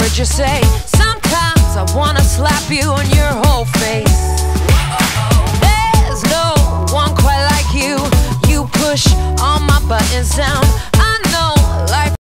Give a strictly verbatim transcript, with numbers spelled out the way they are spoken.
heard you say, sometimes I wanna slap you on your whole face.